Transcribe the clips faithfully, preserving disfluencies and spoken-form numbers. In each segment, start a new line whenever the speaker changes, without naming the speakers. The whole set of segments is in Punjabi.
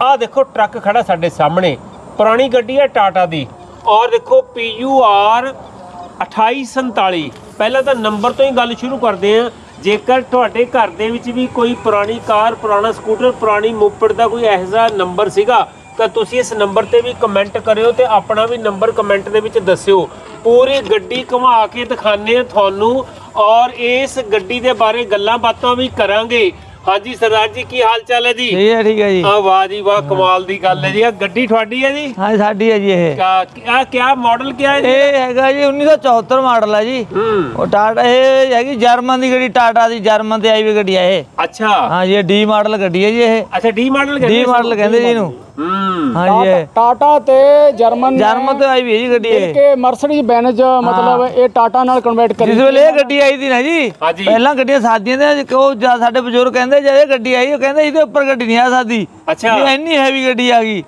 आ देखो ट्रक खड़ा साडे सामने, पुरानी गड्डी है टाटा दी, और देखो पी यू आर अठाई संताली। पहला तो नंबर तो ही गल शुरू करते हैं। जेकर तुहाडे घर दे विच भी कोई पुरानी कार, पुराना स्कूटर, पुरानी मोपड़ का कोई ऐसा जिहा नंबर सीगा तो तुसीं इस नंबर ते भी कमेंट करियो ते अपना भी नंबर कमेंट दे विच दस्सियो। पूरी गड्डी घुमा के दिखाने तुहानू और इस गड्डी दे बारे गल्लां बातां भी करांगे। हाँ जी सरदार जी, की हाल चाल है जी?
ठीक है ठीक है जी।
हाँ वाह जी वाह, कमाल दी गल है जी। गड्डी तुहाडी है जी?
हाँ साडी है जी। ये
क्या क्या क्या मॉडल क्या है जी?
ये हैगा जी उन्नीस सौ चौहत्तर मॉडल है जी। और टाटा ये हैगी जर्मन दी गड्डी, टाटा दी जर्मन ते आई हुई गड्डी है ये।
अच्छा
हाँ ये डी मॉडल गड्डी है जी ये।
अच्छा डी मॉडल
डी मॉडल कहंदे जी इनू। हाँ ये
टाटा ते जर्मन
जर्मन ते आई हुई है जी गड्डी है
के मर्सिडीज बेंज, मतलब ये टाटा नाल कन्वर्ट करी।
जिस वेले ये गड्डी आई थी ना जी, पहला गड्डियां सादियां ने को साडे बजुर्ग कहंदे जे ये गड्डी आई कहंदे इहदे ऊपर गड्डी नहीं आ सकदी।
अच्छा
इन्नी हैवी गड्डी आ गई।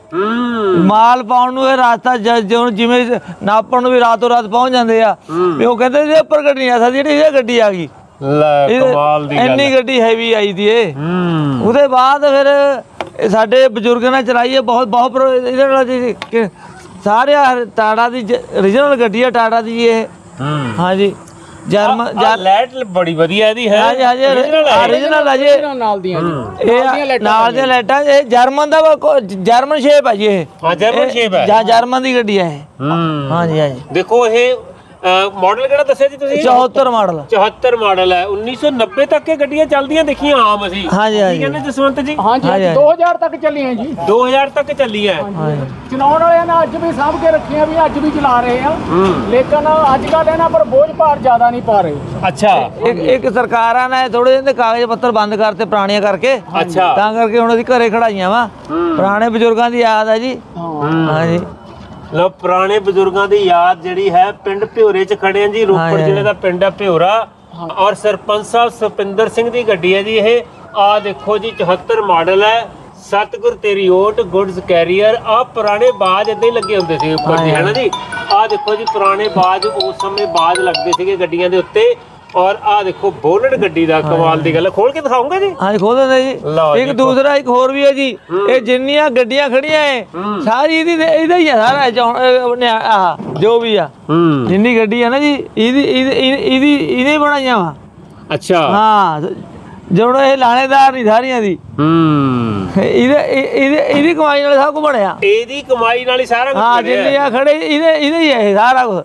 माल पाउण नूं ये रास्ता जिवें नापण नूं भी रातों रात पहुंच जांदे आ, ते ओह कहंदे इहदे ऊपर गड्डी नहीं आ सकदी, जेहड़ी ये गड्डी आ गई।
ले कमाल दी गल,
इन्नी गड्डी हैवी आई थी ये। ਉਹਦੇ ਬਾਅਦ ਫਿਰ ਸਾਡੇ ਬਜ਼ੁਰਗਾਂ ਨੇ ਚਲਾਈ ਹੈ ਬਹੁਤ ਬਹੁਤ ਇਹਦੇ ਨਾਲ ਜੀ ਸਾਰੇ ਟਾਟਾ ਦੀ ਓਰੀਜਨਲ ਗੱਡੀ ਹੈ ਟਾਟਾ ਦੀ ਇਹ। ਹਾਂ ਜੀ ਜਰਮਨ
ਲਾਈਟ ਬੜੀ ਵਧੀਆ ਇਹਦੀ ਹੈ।
ਹਾਂ ਜੀ ਹਾਂ ਜੀ ਓਰੀਜਨਲ ਹੈ ਜੀ,
ਨਾਲ ਦੀਆਂ ਜੀ
ਇਹ ਨਾਲ ਦੀਆਂ ਲਾਈਟਾਂ। ਇਹ ਜਰਮਨ ਦਾ ਜਰਮਨ ਸ਼ੇਪ ਹੈ ਜੀ ਇਹ।
ਹਾਂ ਜਰਮਨ ਸ਼ੇਪ ਹੈ,
ਜਾਂ ਜਰਮਨ ਦੀ ਗੱਡੀ ਹੈ ਇਹ। ਹਾਂ ਜੀ ਹਾਂ ਜੀ।
ਦੇਖੋ ਇਹ मॉडल केड़ा दस्सिया जी तुसीं?
चौहत्तर मॉडल।
चौहत्तर मॉडल है। उन्नीस सौ नब्बे तक के गड्डियां चलदियां देखियां आम असीं।
हाँ जी हाँ जी।
कहने जसवंत जी?
हाँ जी दो हज़ार तक चली हैं जी।
दो हज़ार तक चली है।
चलाउण वालियां ने अज भी साਂਭ के रखियां भी अज भी चला रहे हैं, लेकिन अजकल इन्हां पर बोझ भार ज्यादा नहीं पा रहे।
अच्छा
एक एक सरकारां ने थोड़े ਜਿਹੇ ਕਾਗਜ਼ ਪੱਤਰ ਬੰਦ ਕਰਤੇ ਪੁਰਾਣੀਆਂ ਕਰਕੇ।
अच्छा
ਤਾਂ ਕਰਕੇ ਹੁਣ ਅਸੀਂ ਘਰੇ ਖੜਾਈਆਂ ਵਾ। ਪੁਰਾਣੇ ਬਜ਼ੁਰਗਾਂ ਦੀ ਯਾਦ ਹੈ ਜੀ। ਹਾਂ ਜੀ
लो पुराने बजुर्गों की याद जिहड़ी है पिंड भ्योरे च खड़े हैं जी। रोपड़ जिले का पिंड है भ्योरा, और सरपंच साहब सुपिंदर सिंह की गड्डी है जी ये। आ देखो जी चौहत्तर मॉडल है, सतगुर तेरी ओट गुड्स कैरियर। आ पुराने बाज इदां ही लगे हुंदे सी उपर जी, है ना जी। आ देखो जी पुराने बाज उस समय बाज लगदे सीगे गड्डियां दे उत्ते। और आ देखो बोनट गड्डी दा कमाल दी गल, खोल के दिखाऊंगा जी।
हाँ जी खोल देंगे जी। एक दूसरा एक होर भी है जी, ये जिन्नियां गड्डियां खड़ियां है सारी इहदी इहदा ही है सारा आह जो भी है जिन्नी गड्डी है ना जी इहदी इहदी इहदी बनाईयां वा।
अच्छा
हाँ जोड़ो ये लाणेदार नहीं सारियां दी। ਇਹਦੇ ਇਹਦੇ ਇਹਦੀ ਕਮਾਈ ਨਾਲ ਸਭ ਕੁਝ ਬਣਿਆ।
ਇਹਦੀ ਕਮਾਈ ਨਾਲ ਹੀ ਸਾਰਾ ਕੁਝ
ਹਾਂ ਜਿੰਨੀਆਂ ਖੜੇ ਇਹਦੇ ਇਹਦੇ ਹੀ ਹੈ ਸਾਰਾ ਕੁਝ।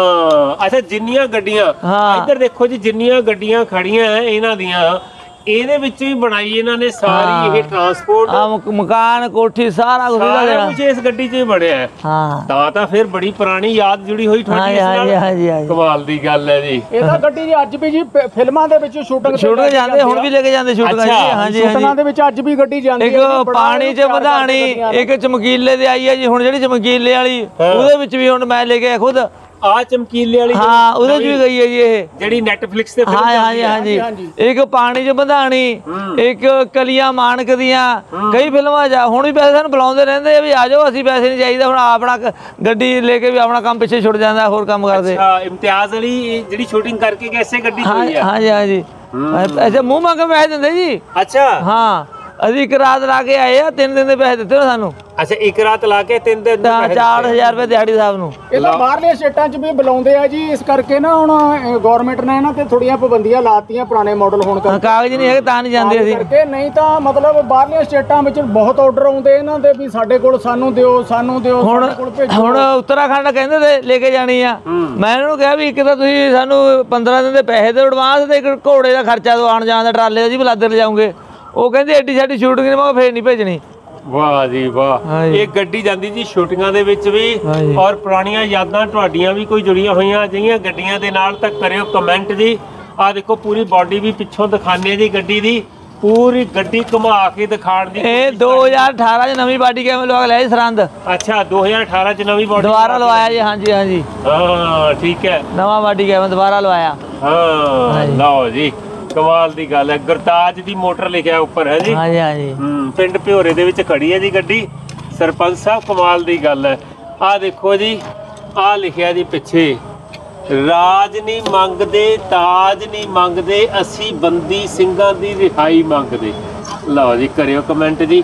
ਹਾਂ ਅੱਛਾ ਜਿੰਨੀਆਂ ਗੱਡੀਆਂ ਇੱਧਰ ਦੇਖੋ ਜੀ, ਜਿੰਨੀਆਂ ਗੱਡੀਆਂ ਖੜੀਆਂ ਇਹਨਾਂ ਦੀਆਂ ਇਹਦੇ ਵਿੱਚ ਵੀ ਬਣਾਈ ਇਹਨਾਂ ਨੇ ਸਾਰੀ ਇਹ ਟਰਾਂਸਪੋਰਟ।
ਆ ਮਕਾਨ ਕੋਠੀ ਸਾਰਾ ਕੁਝ
ਸਾਰਾ ਕੁਝ ਇਸ ਗੱਡੀ 'ਚ ਹੀ ਬਣਿਆ ਹੈ।
ਹਾਂ
ਤਾਂ ਤਾਂ ਫਿਰ ਬੜੀ ਪੁਰਾਣੀ ਯਾਦ ਜੁੜੀ ਹੋਈ ਤੁਹਾਡੀ ਇਸ ਨਾਲ।
ਹਾਂ ਜੀ ਹਾਂ ਜੀ
ਕਮਾਲ ਦੀ ਗੱਲ ਹੈ ਜੀ।
ਇਹ ਤਾਂ ਗੱਡੀ ਜੀ ਅੱਜ ਵੀ ਜੀ ਫਿਲਮਾਂ ਦੇ ਵਿੱਚ ਸ਼ੂਟਿੰਗ
ਸ਼ੂਟਿੰਗ ਜਾਂਦੇ, ਹੁਣ ਵੀ ਲੈ ਕੇ ਜਾਂਦੇ ਸ਼ੂਟਿੰਗ ਜੀ। ਹਾਂ ਜੀ
ਸ਼ੂਟਿੰਗਾਂ ਦੇ ਵਿੱਚ ਅੱਜ ਵੀ ਗੱਡੀ ਜਾਂਦੀ ਹੈ।
ਇੱਕ ਪਾਣੀ 'ਚ ਵਧਾਣੀ, ਇੱਕ ਚਮਕੀਲੇ ਦੇ ਆਈ ਹੈ ਜੀ ਹੁਣ, ਜਿਹੜੀ ਚਮਕੀਲੇ ਵਾਲੀ ਉਹਦੇ ਵਿੱਚ ਵੀ ਹੁਣ ਮੈਂ ਲੈ ਕੇ ਖੁਦ।
ਆ ਚਮਕੀਲੇ ਵਾਲੀ
ਹਾਂ ਉਹਦੇ 'ਚ ਵੀ ਗਈ ਹੈ ਜੀ ਇਹ,
ਜਿਹੜੀ ਨੈਟਫਲਿਕਸ ਤੇ।
ਹਾਂ ਹਾਂ ਜੀ ਹਾਂ ਜੀ। ਇੱਕ ਪਾਣੀ 'ਚ ਵਧਾਣੀ, ਇੱਕ ਕਲੀਆਂ ਮਾਨਕ ਦੀਆਂ, ਕਈ ਫਿਲਮਾਂ ਜਾ ਹੁਣ ਵੀ ਪੈਸੇ ਸਾਨੂੰ ਬੁਲਾਉਂਦੇ ਰਹਿੰਦੇ ਆ ਵੀ ਆ ਜਾਓ, ਅਸੀਂ ਪੈਸੇ ਨਹੀਂ ਚਾਹੀਦਾ। ਹੁਣ ਆਪਣਾ ਗੱਡੀ ਲੈ ਕੇ ਵੀ ਆਪਣਾ ਕੰਮ ਪਿੱਛੇ ਛੁੱਟ ਜਾਂਦਾ, ਹੋਰ ਕੰਮ ਕਰਦੇ।
ਅੱਛਾ ਇਮਤਿਆਜ਼ ਵਾਲੀ ਜਿਹੜੀ ਸ਼ੂਟਿੰਗ ਕਰਕੇ ਕਿਸੇ ਗੱਡੀ 'ਚ ਹੋਈ ਹੈ।
ਹਾਂ ਜੀ ਹਾਂ ਜੀ। ਅੱਛਾ ਮੂੰਹ ਮੰਗ ਕੇ ਪੈਸੇ ਦਿੰਦੇ ਜੀ।
ਅੱਛਾ
ਹਾਂ ਅਸੀਂ ਇੱਕ ਰਾਤ ਲਾ ਕੇ ਆਏ ਆ, ਤਿੰਨ ਦਿਨ ਦੇ ਪੈਸੇ ਦਿੱਤੇ ਨਾ ਸਾਨੂੰ।
ਅੱਛਾ ਇੱਕ ਰਾਤ ਲਾ ਕੇ ਤਿੰਨ ਦਿਨ
ਚਾਰ ਹਜ਼ਾਰ ਰੁਪਏ ਦਿਹਾੜੀ ਸਾਹਿਬ ਨੂੰ।
ਇਹ ਤਾਂ ਬਾਹਰਲੇ ਸਟੇਟਾਂ 'ਚ ਵੀ ਬੁਲਾਉਂਦੇ ਆ ਜੀ, ਇਸ ਕਰਕੇ ਨਾ ਹੁਣ ਗਵਰਨਮੈਂਟ ਨੇ ਇਹਨਾਂ ਤੇ ਥੋੜੀਆਂ ਪਾਬੰਦੀਆਂ ਲਾਤੀਆਂ ਪੁਰਾਣੇ ਮਾਡਲ ਹੋਣ ਕਰਕੇ।
ਕਾਗਜ਼ ਨਹੀਂ ਹੈਗੇ ਤਾਂ ਨਹੀਂ ਜਾਂਦੇ ਅਸੀਂ
ਕਰਕੇ, ਨਹੀਂ ਤਾਂ ਮਤਲਬ ਬਾਹਰਲੀਆਂ ਸਟੇਟਾਂ ਵਿੱਚ ਬਹੁਤ ਆਰਡਰ ਆਉਂਦੇ ਇਹਨਾਂ ਦੇ ਵੀ ਸਾਡੇ ਕੋਲ ਸਾਨੂੰ ਦਿਓ ਸਾਨੂੰ ਦਿਓ।
ਹੁਣ ਹੁਣ ਉੱਤਰਾਖੰਡ ਕਹਿੰਦੇ ਤੇ ਲੈ ਕੇ ਜਾਣੀ ਆ। ਮੈਂ ਇਹਨਾਂ ਨੂੰ ਕਿਹਾ ਵੀ ਇੱਕ ਤਾਂ ਤੁਸੀਂ ਸਾਨੂੰ ਪੰਦਰਾਂ ਦਿਨ ਦੇ ਪੈਸੇ ਦਿਓ ਐਡਵਾਂਸ, ਤੇ ਇੱਕ ਘੋੜੇ ਦਾ ਖਰਚਾ ਦਿਓ ਆਉਣ ਜਾਣ ਦਾ, ਟਰਾਲੇ ਦਾ ਜੀ ਬਲਾਦਰ ਲਿਜਾਉਂਗੇ। ਉਹ ਕਹਿੰਦੇ ਐਡੀ ਸਾਡੀ ਸ਼ੂਟਿੰਗ ਨੇ, ਮੈਂ ਫੇਰ ਨਹੀਂ ਭੇਜਣੀ।
ਵਾਹ ਜੀ ਵਾਹ। ਇਹ ਗੱਡੀ ਜਾਂਦੀ ਜੀ ਸ਼ੂਟਿੰਗਾਂ ਦੇ ਵਿੱਚ ਵੀ, ਔਰ ਪੁਰਾਣੀਆਂ ਯਾਦਾਂ ਤੁਹਾਡੀਆਂ ਵੀ ਕੋਈ ਜੁੜੀਆਂ ਹੋਈਆਂ ਜਿਹੀਆਂ ਗੱਡੀਆਂ ਦੇ ਨਾਲ, ਤਾਂ ਕਰਿਓ ਕਮੈਂਟ ਜੀ। ਆ ਦੇਖੋ ਪੂਰੀ ਬਾਡੀ ਵੀ ਪਿੱਛੋਂ ਦਿਖਾਣੇ ਜੀ ਗੱਡੀ ਦੀ, पूरी गड्डी घुमा के दिखाण दी।
ए दो हज़ार अठारह च नवी बॉडी कैम लगा लिया सरहंद।
अच्छा दो हज़ार अठारह च नवी बॉडी
दोबारा लवाया जी। हाँ जी हाँ जी
हाँ ठीक है,
नवा बॉडी कैम दोबारा लवाया।
हाँ लो जी कमाल दी गल है। गुरताज दी मोटर लिखा ऊपर है जी।
हाँ जी हाँ जी
पिंड भ्योरे दे विच खड़ी है जी गड्डी। सरपंच साहब कमाल दी गल है। आ देखो जी आ लिखा जी पिछे, राज नहीं मंगदे ताज नहीं मंगदे, असी बंदी ਸਿੰਘਾਂ ਦੀ रिहाई मंगदे। लो जी करियो कमेंट जी।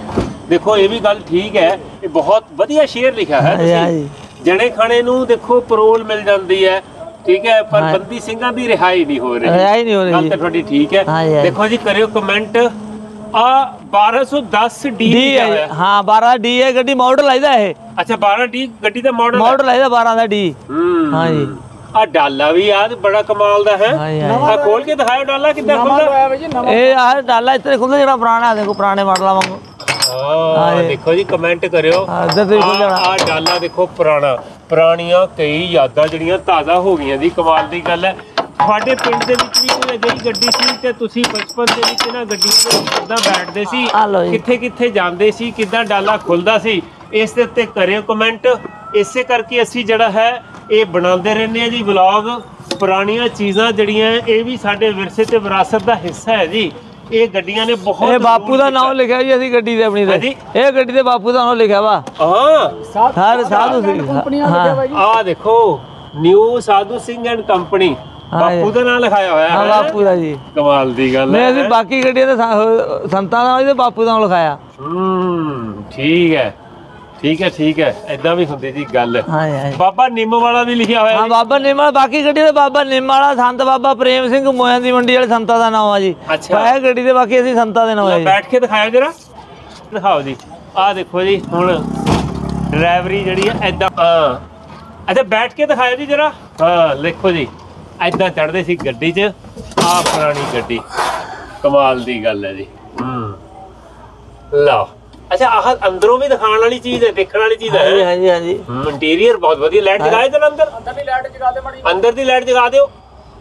ਦੇਖੋ ਇਹ ਵੀ ਗੱਲ ਠੀਕ ਹੈ, ਇਹ ਬਹੁਤ ਵਧੀਆ ਸ਼ੇਅਰ ਲਿਖਿਆ ਹੈ
ਹਾਂਜੀ,
ਤੁਸੀਂ।
ਹਾਂਜੀ।
ਜਣੇ ਖਾਣੇ ਨੂੰ ਦੇਖੋ ਪਰੋਲ ਮਿਲ ਜਾਂਦੀ ਹੈ, ਠੀਕ ਹੈ, ਪਰ
ਹਾਂ।
ਬੰਦੀ ਸਿੰਘਾਂ ਦੀ ਰਿਹਾਈ ਨਹੀਂ ਹੋ ਰਹੀ।
ਰਿਹਾਈ ਨਹੀਂ ਹੋ ਰਹੀ
ਗੱਲ
ਜੀ।
ਤਾਂ ਤੁਹਾਡੀ ਠੀਕ ਹੈ।
ਹਾਂਜੀ, ਹਾਂਜੀ।
ਦੇਖੋ ਜੀ ਕਰਿਓ ਕਮੈਂਟ। ਆ ਬਾਰਾਂ ਸੌ ਦਸ ਡੀ
ਡੀ
ਲਿਖਿਆ
ਹੈ
ਹੋਇਆ।
ਹਾਂ, ਬਾਰਾਂ ਡੀ ਹੈ ਗੱਡੀ, ਮਾਡਲ ਆਇਦਾ ਇਹ
ਅੱਛਾ ਬਾਰਾਂ ਡੀ ਗੱਡੀ ਦਾ ਮਾਡਲ
ਮਾਡਲ ਆਇਦਾ ਬਾਰਾਂ ਦਾ ਡੀ।
ਹੂੰ
ਹਾਂਜੀ।
ਆ ਡਾਲਾ ਵੀ ਯਾਦ ਬੜਾ ਕਮਾਲ ਦਾ ਹੈ।
ਹਾਂਜੀ,
ਆ ਖੋਲ ਕੇ ਦਿਖਾਓ ਡਾਲਾ ਕਿੱਦਾਂ
ਨਵਾਂ
ਖੁੱਲਦਾ।
ਲਵਾਇਆ ਵਾ ਜੀ ਨਵਾਂ।
ਇਹ ਆਹ ਡਾਲਾ ਇੱਥੇ ਖੁੱਲਦਾ ਜਿਹੜਾ ਪੁਰਾਣਾ ਦੇਖੋ, ਪੁਰਾਣੇ ਮਾਡਲਾਂ ਵਾਂਗੂ।
ਹਾਂ ਦੇਖੋ ਜੀ ਕਮੈਂਟ ਕਰਿਓ।
ਹਾਂ, ਇੱਧਰ ਤੇ ਖੁੱਲ ਜਾਣਾ।
ਆ ਡਾਲਾ ਦੇਖੋ ਪੁਰਾਣਾ, ਪੁਰਾਣੀਆਂ ਕਈ ਯਾਦਾਂ ਜਿਹੜੀਆਂ ਤਾਜ਼ਾ ਹੋ ਗਈਆਂ ਜੀ। ਕਮਾਲ ਦੀ ਗੱਲ ਹੈ। ਤੁਹਾਡੇ ਪਿੰਡ ਦੇ ਵਿੱਚ ਵੀ ਕੋਈ ਅਜਿਹੀ ਗੱਡੀ ਸੀ ਤੇ ਤੁਸੀਂ ਬਚਪਨ ਦੇ ਵਿੱਚ ਇਹਨਾਂ ਗੱਡੀਆਂ ਦੇ ਵਿੱਚ ਕਿੱਦਾਂ ਬੈਠਦੇ ਸੀ,
ਆ ਲਓ ਜੀ।
ਕਿੱਥੇ ਕਿੱਥੇ ਜਾਂਦੇ ਸੀ, ਕਿੱਦਾਂ ਡਾਲਾ ਖੁੱਲਦਾ ਸੀ, ਇਸ ਦੇ ਉੱਤੇ ਕਰਿਓ ਕਮੈਂਟ। ਇਸੇ ਕਰਕੇ ਅਸੀਂ ਜਿਹੜਾ ਹੈ ਇਹ ਬਣਾਉਂਦੇ ਰਹਿੰਦੇ ਆ ਜੀ ਵਲੌਗ। ਪੁਰਾਣੀਆਂ ਚੀਜ਼ਾਂ ਜਿਹੜੀਆਂ ਇਹ ਵੀ ਸਾਡੇ ਵਿਰਸੇ ਤੇ ਵਿਰਾਸਤ ਦਾ ਹਿੱਸਾ ਹੈ ਜੀ। ਇਹ ਗੱਡੀਆਂ ਨੇ ਬਹੁਤ
ਇਹ ਬਾਪੂ ਦਾ
ਜ਼ਰੂਰ
ਨਾਮ ਲਿਖਿਆ ਜੀ ਅਸੀਂ ਗੱਡੀ ਤੇ ਆਪਣੀ
ਹਾਂਜੀ।
ਤੇ। ਇਹ ਗੱਡੀ ਤੇ ਬਾਪੂ ਦਾ ਨਾਮ ਲਿਖਿਆ ਵਾ।
ਹਾਂ
ਸਾਧ
ਹਰ ਸਾਧੂ ਸਿੰਘ।
ਕੰਪਨੀਆਂ
ਹਾਂ।
ਲਿਖਿਆ ਵਾ ਜੀ।
ਆ ਦੇਖੋ new Sadhu Singh and company, ਬਾਪੂ ਦਾ ਨਾਮ ਲਿਖਾਇਆ ਹੋਇਆ
ਹਾਂ,
ਹੈ।
ਬਾਪੂ ਦਾ ਜੀ।
ਕਮਾਲ ਦੀ ਗੱਲ
ਨਹੀਂ,
ਹੈ।
ਅਸੀਂ ਬਾਕੀ ਗੱਡੀਆਂ ਤੇ ਸਾ- ਸੰਤਾਂ ਦਾ ਤੇ ਬਾਪੂ ਦਾ ਨਾਮ ਲਿਖਾਇਆ।
ਹੂੰ ਠੀਕ ਹੈ ਠੀਕ ਹੈ ਠੀਕ ਹੈ, ਏਦਾਂ ਵੀ ਹੁੰਦੀ ਜੀ ਗੱਲ।
ਹਾਂ ਹਾਂ
ਬਾਬਾ ਨਿੰਮ ਵਾਲਾ ਵੀ ਲਿਖਿਆ ਹੋਇਆ
ਹਾਂ,
ਜੀ।
ਬਾਬਾ ਨਿੰਮ ਵਾਲਾ, ਬਾਕੀ ਗੱਡੀ ਤੇ ਬਾਬਾ ਨਿੰਮ ਵਾਲਾ, ਸੰਤ ਬਾਬਾ ਪ੍ਰੇਮ ਸਿੰਘ ਮੋਇਆਂ ਦੀ ਮੰਡੀ ਵਾਲੇ ਸੰਤਾਂ ਦਾ ਨਾਮ ਆ ਜੀ।
ਅੱਛਾ।
ਇਹ ਗੱਡੀ ਤੇ ਬਾਕੀ ਅਸੀਂ ਸੰਤਾਂ ਦੇ ਨਾਮ ਆ ਜੀ।
ਬੈਠ ਕੇ ਦਿਖਾਓ ਜਰਾ, ਦਿਖਾਓ ਜੀ। ਆਹ ਦੇਖੋ ਜੀ ਹੁਣ ਡਰਾਈਵਰੀ ਜਿਹੜੀ ਹੈ ਏਦਾਂ। ਹਾਂ ਅੱਛਾ ਬੈਠ ਕੇ ਦਿਖਾਓ ਜੀ ਜਰਾ। ਹਾਂ ਲਿਖੋ ਜੀ, ਏਦਾਂ ਚੜ੍ਹਦੇ ਸੀ ਗੱਡੀ 'ਚ। ਆਹ ਪੁਰਾਣੀ ਗੱਡੀ, ਕਮਾਲ ਦੀ ਗੱਲ ਹੈ ਜੀ। ਹੂੰ ਲਓ। ਅੱਛਾ ਆਹ ਅੰਦਰੋਂ ਵੀ ਦਿਖਾਉਣ ਵਾਲੀ ਚੀਜ਼ ਹੈ, ਦੇਖਣ ਵਾਲੀ ਚੀਜ਼
ਹਾਂਜੀ
ਹੈ।
ਹਾਂਜੀ ਹਾਂਜੀ।
ਇੰਟੀਰੀਅਰ ਬਹੁਤ ਵਧੀਆ। ਲਾਈਟ ਜਗਾਏ ਜਰਾ ਅੰਦਰ,
ਅੰਦਰ ਦੀ ਲਾਈਟ ਜਗਾ ਦੇ ਮੜੀ।
ਅੰਦਰ ਦੀ ਲਾਈਟ ਜਗਾ ਦਿਓ।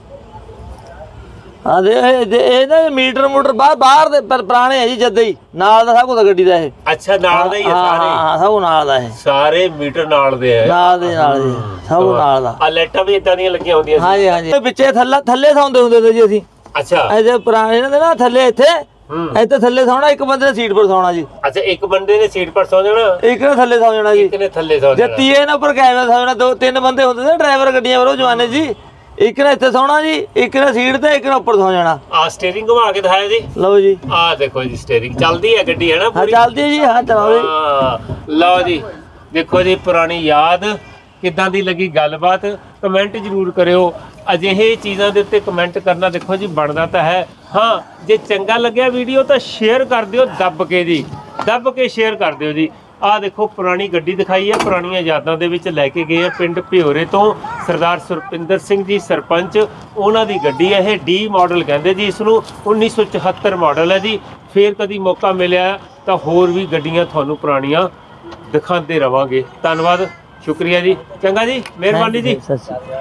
ਹਾਂ ਦੇ ਇਹ ਦੇ- ਇਹ ਨਾ ਮੀਟਰ ਮੋਟਰ ਬਾਹਰ ਬਾਹਰ ਦੇ ਪਰ ਪੁਰਾਣੇ ਹੈ ਜੀ, ਜਦ ਹੀ ਨਾਲ ਦਾ ਸਭ ਕੁਝ ਗੱਡੀ ਦਾ ਇਹ।
ਅੱਛਾ ਨਾਲ ਦਾ ਹੀ ਹੈ
ਹਾਂ
ਸਾਰੇ,
ਹਾਂ, ਸਭ ਕੁਛ ਨਾਲ ਦਾ ਇਹ।
ਸਾਰੇ ਮੀਟਰ ਨਾਲ ਦੇ ਹੈ।
ਨਾਲ ਦੇ ਨਾਲ ਜੀ, ਸਭ ਕੁਛ ਨਾਲ ਦਾ।
ਆ ਲਾਈਟਾਂ ਵੀ ਇਦਾਂ ਦੀਆਂ ਲੱਗੀਆਂ ਹੁੰਦੀਆਂ ਸੀ।
ਹਾਂਜੀ ਹਾਂਜੀ। ਇਹ ਵਿੱਚੇ ਥੱਲੇ ਥੱਲੇ ਸੌਂਦੇ ਹੁੰਦੇ ਸੀ ਜੀ ਅਸੀਂ।
ਅੱਛਾ
ਇਹਦੇ ਪੁਰਾਣੇ ਇਹਨਾਂ ਦੇ ਨਾ ਥੱਲੇ ਇੱਥੇ
ਹੂੰ
ਇੱਥੇ ਥੱਲੇ ਸੌਣਾ, ਇੱਕ ਬੰਦੇ ਨੇ ਸੀਟ ਪਰ ਸੌਣਾ ਜੀ,
ਅੱਛਾ ਇੱਕ ਬੰਦੇ ਨੇ ਸੀਟ ਪਰ ਸੌ ਜਾਣਾ,
ਇੱਕ ਨੇ ਥੱਲੇ ਸੌ ਜਾਣਾ ਜੀ।
ਇੱਕ ਨੇ ਥੱਲੇ ਸੌ
ਜੇ
ਜਾਣਾ।
ਤੀਏ ਨੇ ਉੱਪਰ ਕੈਮਰਾ ਸੌ ਜਾਣਾ। ਦੋ ਤਿੰਨ ਬੰਦੇ ਹੁੰਦੇ ਸੀ ਡਰਾਈਵਰ ਗੱਡੀਆਂ ਪਰ ਉਹ ਜਮਾਨੇ ਜੀ। ਇੱਕ ਨੇ ਇੱਥੇ ਸੌਣਾ ਜੀ, ਇੱਕ ਨੇ ਸੀਟ ਤੇ, ਇੱਕ ਨੇ ਉੱਪਰ ਸੌ ਜਾਣਾ।
ਆ ਸਟੀਅਰਿੰਗ ਘੁਮਾ ਕੇ ਦਿਖਾਇਆ ਜੀ।
ਲਓ ਜੀ।
ਆ ਦੇਖੋ ਜੀ ਸਟੀਅਰਿੰਗ ਚੱਲਦੀ ਹੈ ਗੱਡੀ, ਹੈ ਨਾ
ਹਾਂ
ਪੂਰੀ।
ਚੱਲਦੀ ਹੈ ਜੀ, ਹਾਂ ਚਲਾਓ ਜੀ।
ਹਾਂ ਲਓ ਜੀ ਦੇਖੋ ਜੀ ਪੁਰਾਣੀ ਯਾਦ ਕਿੱਦਾਂ ਦੀ ਲੱਗੀ ਗੱਲਬਾਤ, ਕਮੈਂਟ ਜ਼ਰੂਰ ਕਰਿਓ। ਅਜਿਹੇ ਚੀਜ਼ਾਂ ਦੇ ਉੱਤੇ ਕਮੈਂਟ ਕਰਨਾ ਦੇਖੋ ਜੀ ਬਣਦਾ ਤਾਂ ਹੈ। ਹਾਂ ਜੇ ਚੰਗਾ ਲੱਗਿਆ ਵੀਡੀਓ ਤਾਂ ਸ਼ੇਅਰ ਕਰ ਦਿਓ ਦੱਬ ਕੇ ਜੀ, ਦੱਬ ਕੇ ਸ਼ੇਅਰ ਕਰ ਦਿਓ ਜੀ। ਆਹ ਦੇਖੋ ਪੁਰਾਣੀ ਗੱਡੀ ਦਿਖਾਈ ਹੈ, ਪੁਰਾਣੀਆਂ ਯਾਦਾਂ ਦੇ ਵਿੱਚ ਲੈ ਕੇ ਗਏ ਆ ਪਿੰਡ ਭਿਓਰੇ ਤੋਂ ਸਰਦਾਰ ਸੁਰਪਿੰਦਰ ਸਿੰਘ ਜੀ ਸਰਪੰਚ, ਉਹਨਾਂ ਦੀ ਗੱਡੀ ਹੈ ਇਹ। ਡੀ ਮਾਡਲ ਕਹਿੰਦੇ ਜੀ ਇਸ ਨੂੰ, ਉੱਨੀ ਸੌ ਚੁਹੱਤਰ ਮਾਡਲ ਹੈ ਜੀ। ਫੇਰ ਕਦੀ ਮੌਕਾ ਮਿਲਿਆ ਤਾਂ ਹੋਰ ਵੀ ਗੱਡੀਆਂ ਤੁਹਾਨੂੰ ਪੁਰਾਣੀਆਂ ਦਿਖਾਉਂਦੇ ਰਵਾਂਗੇ। ਧੰਨਵਾਦ, ਸ਼ੁਕਰੀਆ ਜੀ, ਚੰਗਾ ਜੀ, ਮਿਹਰਬਾਨੀ ਜੀ।
ਸਤਿ ਸ਼੍ਰੀ ਅਕਾਲ।